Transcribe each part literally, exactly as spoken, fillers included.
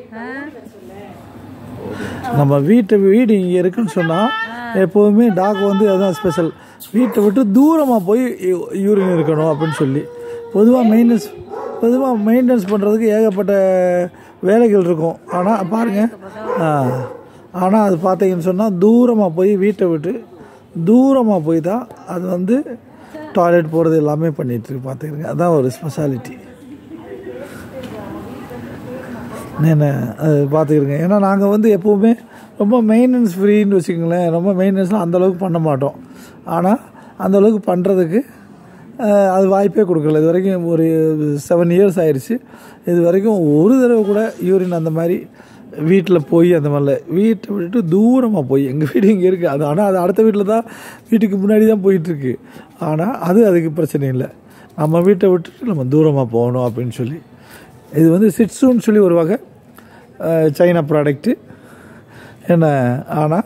நம்ம வீட்டை வீடு இங்கே இருக்குன்னு சொன்னால் எப்போதுமே டாக் வந்து அதுதான் ஸ்பெஷல். வீட்டை விட்டு தூரமாக போய் யூரின் இருக்கணும் அப்படின்னு சொல்லி பொதுவாக மெயின்டெனன்ஸ் பொதுவாக மெயின்டெனன்ஸ் பண்ணுறதுக்கு ஏகப்பட்ட வேலைகள் இருக்கும். ஆனால் பாருங்கள், ஆனால் அது பார்த்தீங்கன்னு சொன்னால் தூரமாக போய் வீட்டை விட்டு தூரமாக போய் தான் அது வந்து டாய்லெட் போகிறது எல்லாமே பண்ணிகிட்ருக்கு. பார்த்துக்கிறேங்க, அதுதான் ஒரு ஸ்பெஷாலிட்டி. என்ன அது பார்த்துக்கிறேங்க. ஏன்னா நாங்கள் வந்து எப்போவுமே ரொம்ப மெயின்டெனன்ஸ் ஃப்ரீன்னு வச்சுக்கோங்களேன். ரொம்ப மெயின்டெனன்ஸ்லாம் அந்தளவுக்கு பண்ண மாட்டோம். ஆனால் அந்தளவுக்கு பண்ணுறதுக்கு அது வாய்ப்பே கொடுக்கல. இது வரைக்கும் ஒரு செவன் இயர்ஸ் ஆயிடுச்சு. இது வரைக்கும் ஒரு தடவை கூட யூரின் அந்த மாதிரி வீட்டில் போய் அந்த மாதிரில வீட்டை விட்டு தூரமாக போய் எங்கள் வீடு இங்கே இருக்குது அது. ஆனால் அது அடுத்த வீட்டில் தான் வீட்டுக்கு முன்னாடி தான் போயிட்டுருக்கு. ஆனால் அது அதுக்கு பிரச்சனை இல்லை. நம்ம வீட்டை விட்டுட்டு நம்ம தூரமாக போகணும் அப்படின்னு சொல்லி. இது வந்து சிட்ஸுன்னு சொல்லி ஒரு வகை சைனா ப்ராடக்ட்டு என்ன. ஆனால்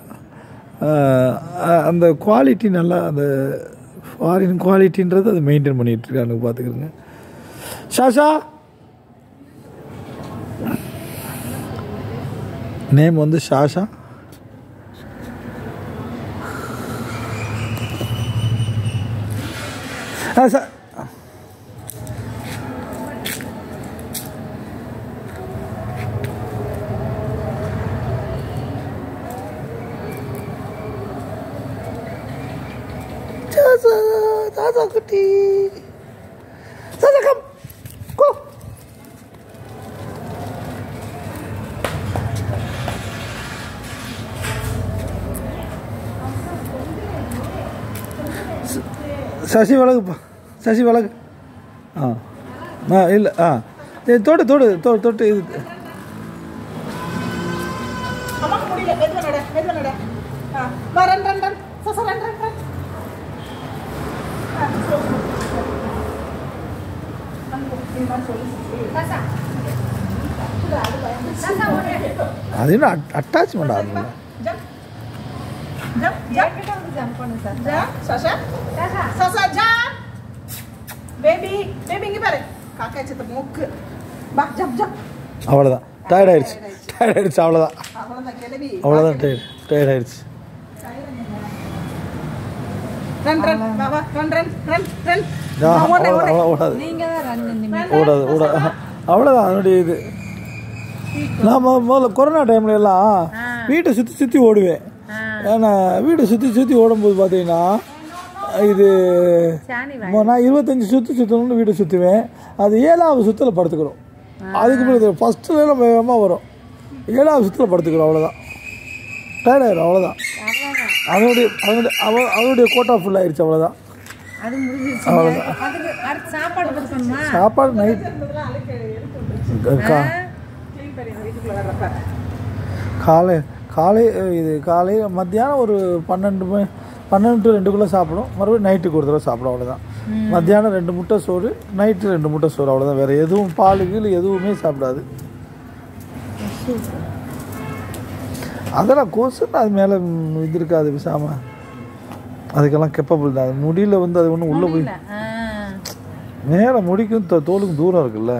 அந்த குவாலிட்டி நல்லா அந்த ஃபாரின் குவாலிட்டின்றது அது மெயின்டைன் பண்ணிகிட்ருக்காங்க. பார்த்துக்கிறேங்க. ஷாஷா நேம் வந்து Sasha. Sir Sasa kutti. Sasa come. Go. Sashi valagu. Sashi valagu. Ah. Ah, illa. Ah. Hey, thodu thodu thodu thodu idu. Amma mudiyala medva nada medva nada. Ah. Va run run run. Sasa run run run. அது என்ன attachment ஆகுது. அவ்வளோதான் tired ஆயிடுச்சு tired ஆயிடுச்சு அவ்வளோதான் அவ்வளோதான் tired tired ஆயிடுச்சு. அவ்வளோதான் அதனுடைய இது. நான் முதல்ல கொரோனா டைம்ல எல்லாம் வீட்டை சுற்றி சுற்றி ஓடுவேன். ஏன்னா வீட்டை சுற்றி சுற்றி ஓடும்போது பார்த்தீங்கன்னா இது நான் இருபத்தஞ்சி சுற்றி சுற்றணும்னு வீட்டை சுற்றுவேன். அது ஏழாவது சுற்றில் படுத்துக்கிறோம். அதுக்கு பிறகு ஃபஸ்ட்டில் நம்ம வேகமாக வரும். ஏழாவது சுற்றில் படுத்துக்கிறோம். அவ்வளோதான் டயர்ட் ஆயிடும். அவ்வளோதான் அதனுடைய அதனுடைய அவனுடைய கோட்டா ஃபுல் ஆயிடுச்சு. அவ்வளோதான் சாப்பாடு நைட் காலை காலை இது காலையில் மத்தியானம் ஒரு பன்னெண்டு மணி பன்னெண்டு டு ரெண்டுக்குள்ளே சாப்பிடும். மறுபடியும் நைட்டுக்கு ஒரு தடவை சாப்பிடும். அவ்வளோதான். மத்தியானம் ரெண்டு முட்டை சோறு, நைட்டு ரெண்டு முட்டை சோறு. அவ்வளோதான். வேறு எதுவும் பால் கீழ் எதுவுமே சாப்பிடாது. அதெல்லாம் கொசுன்னு அது மேலே இது இருக்காது. விசாமல் அதுக்கெல்லாம் கெப்பபிள் தான். அது முடியல வந்து அது ஒன்றும் உள்ளே போய் மேலே முடிக்கும் தோலுக்கும் தூரம் இருக்குல்ல.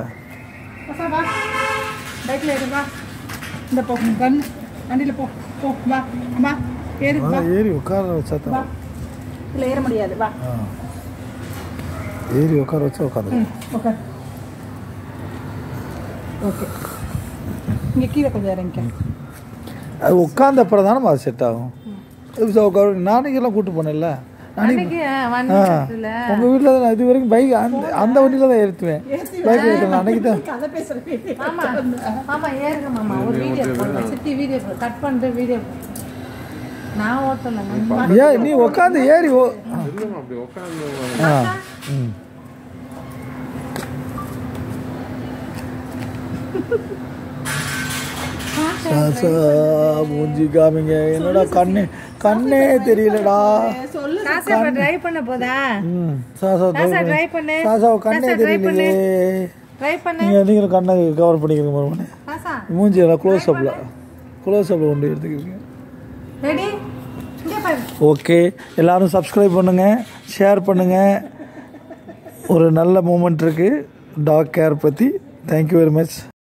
ஏறி உட்கார வச்சா தான் ஏற முடியாது. ஏறி உட்கார வச்சா உட்காந்து அது உட்காந்த அப்புறம் தானே அது செட் ஆகும். நாளைக்கெல்லாம் கூப்பிட்டு போனேன்ல உங்கள் வீட்டில் தான். இது வரைக்கும் பைக் அந்த அந்த வண்டியில் தான் ஏற்றுவேன். பைக் ஏற்றலாம் அன்னைக்கு தான். ஏன் நீ உட்காந்து ஏறி ஓ ஆ ம் மூஞ்சி காமிங்க. என்னடா கண்ணே கண்ணே தெரியலடா. ட்ரை பண்ண போதா ட்ரை பண்ணு சாசா கண்ணே தெரியலையே. ட்ரை பண்ணு. நீங்களும் கண்ணை கவர் பண்ணிக்கிறீங்க மறுபடியும். மூஞ்சி க்ளோஸ் அப்ல க்ளோஸ் அப்ல கொண்டு எடுத்துக்கிறீங்க. Ready okay. எல்லாரும் சப்ஸ்கிரைப் பண்ணுங்க, ஷேர் பண்ணுங்க. ஒரு நல்ல மூமெண்ட் இருக்கு டாக் கேர் பற்றி. Thank you very much.